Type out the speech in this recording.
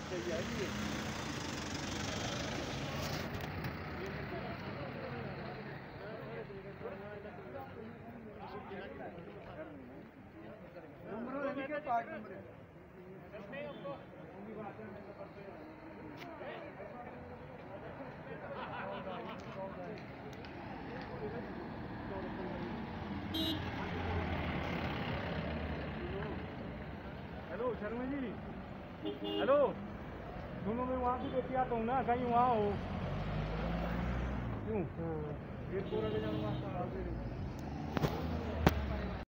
Hello Sharma ji, hello सुनो, मैं वहाँ से लेके आता हूँ ना, कहीं वहाँ हो क्यों? वीरपुरा ले जाऊँगा।